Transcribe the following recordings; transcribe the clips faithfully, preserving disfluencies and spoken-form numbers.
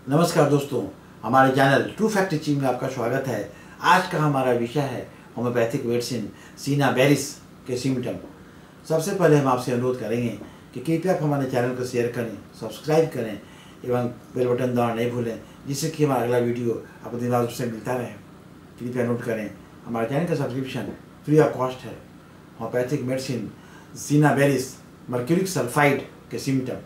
नमस्कार दोस्तों, हमारे चैनल ट्रू फैक्ट टीचिंग में आपका स्वागत है। आज का हमारा विषय है होम्योपैथिक मेडिसिन सीना बेरिस के सिम्टम। सबसे पहले हम आपसे अनुरोध करेंगे कि कृपया आप हमारे चैनल को शेयर करें, सब्सक्राइब करें एवं बेल बटन दबाना नहीं भूलें, जिससे कि हमारा अगला वीडियो आपको दिन रात से मिलता रहे। कृपया नोट करें, हमारे चैनल का सब्सक्रिप्शन फ्री ऑफ कॉस्ट है। Homeopathic medicine cinnabaris mercuric sulphide के सिम्टम।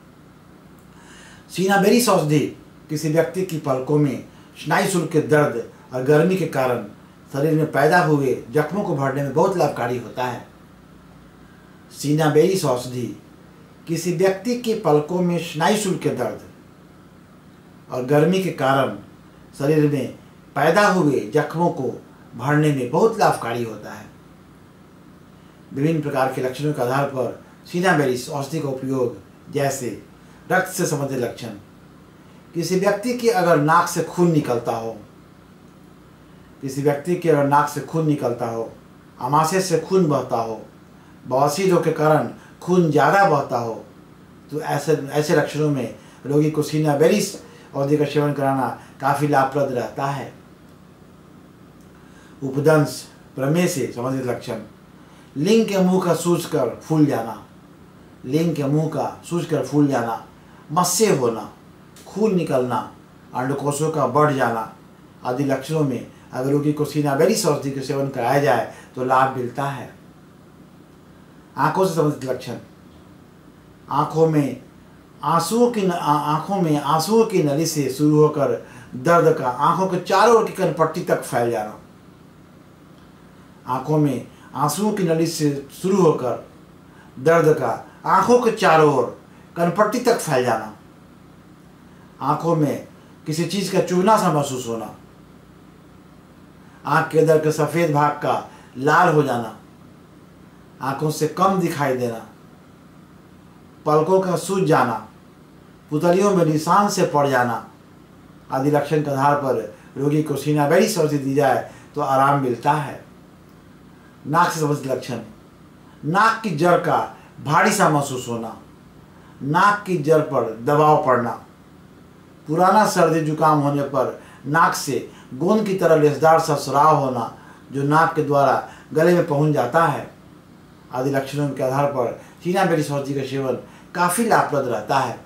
सीना बेरिस औषधि किसी व्यक्ति की पलकों में स्नायु शुल्क के दर्द और गर्मी के कारण शरीर में पैदा हुए जख्मों को भरने में बहुत लाभकारी होता है। सीना बेरिस औषधि किसी व्यक्ति के पलकों में स्नायु शुल्क के दर्द और गर्मी के कारण शरीर में पैदा हुए जख्मों को भरने में बहुत लाभकारी होता है। विभिन्न प्रकार के लक्षणों के आधार पर सीना बेरिस औषधि का उपयोग, जैसे रक्त से संबंधित लक्षण, किसी व्यक्ति के अगर नाक से खून निकलता हो किसी व्यक्ति के अगर नाक से खून निकलता हो आमाशय से खून बहता हो, बवासीर रोग के कारण खून ज़्यादा बहता हो, तो ऐसे ऐसे लक्षणों में रोगी को सीना बेरिस औषधि का सेवन कराना काफ़ी लाभप्रद रहता है। उपदंश, प्रमेह से संबंधित लक्षण, लिंग के मुंह का सूजकर फूल जाना लिंग के मुंह का सूजकर फूल जाना, मस्से होना, खून निकलना, अंडकोशों का बढ़ जाना आदि लक्षणों में अगर रोगी को सीना बेरिस औषधि के सेवन कराया जाए तो लाभ मिलता है। आंखों से संबंधित लक्षण, आंखों में आंसुओं की आंखों में आंसुओं की नली से शुरू होकर दर्द का आंखों के चारों ओर की कनपट्टी तक फैल जाना आंखों में आंसुओं की नली से शुरू होकर दर्द का आंखों के चारों ओर कनपट्टी तक फैल जाना, आंखों में किसी चीज़ का चुभना सा महसूस होना, आंख के अंदर के सफ़ेद भाग का लाल हो जाना, आंखों से कम दिखाई देना, पलकों का सूज जाना, पुतलियों में निशान से पड़ जाना आदि लक्षण के आधार पर रोगी को सीना बेरिस औषधि दी जाए तो आराम मिलता है। नाक से संबंधित लक्षण, नाक की जड़ का भारी सा महसूस होना, नाक की जड़ पर दबाव पड़ना, पुराना सर्दी जुकाम होने पर नाक से गोंद की तरह लेसदार सा स्राव होना जो नाक के द्वारा गले में पहुंच जाता है आदि लक्षणों के आधार पर सीना बेरिस औषधि का सेवन काफ़ी लाभप्रद रहता है।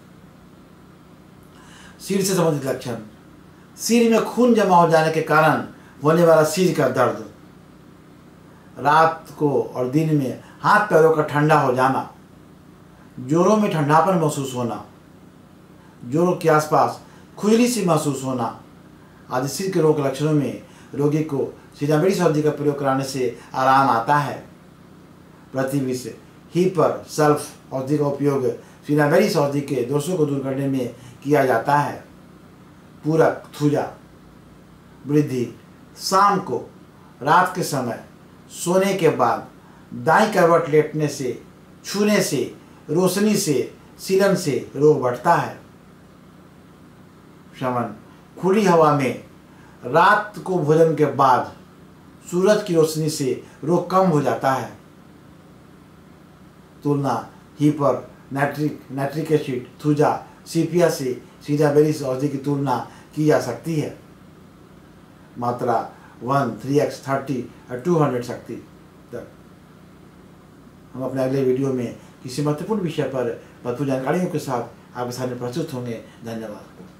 सिर से संबंधित लक्षण, सिर में खून जमा हो जाने के कारण होने वाला सिर का दर्द, रात को और दिन में हाथ पैरों का ठंडा हो जाना, जोड़ों में ठंडापन महसूस होना, जोड़ों के आसपास खुजली सी महसूस होना आदि सिर के रोग के लक्षणों में रोगी को सीना बेरिस औषधि का प्रयोग कराने से आराम आता है। प्रतिविष हीपर सल्फ औषधि का उपयोग सीना बेरिस औषधि के दोषों को दूर करने में किया जाता है। पूरक थूजा वृद्धि, शाम को रात के समय सोने के बाद दाईं करवट लेटने से, छूने से, रोशनी से, सीलन से रोग बढ़ता है। शमन, खुली हवा में रात को भोजन के बाद सूरज की रोशनी से रोग कम हो जाता है। तुलना hepar nitric nitric acid thuja sepia से सीना बेरिस औषधि की तुलना की जा सकती है। मात्रा वन थ्री एक्स थर्टी और टू हंड्रेड शक्ति तक। हम अपने अगले वीडियो में किसी महत्वपूर्ण विषय पर भरपूर जानकारियों के साथ आपके सामने प्रस्तुत होंगे। धन्यवाद।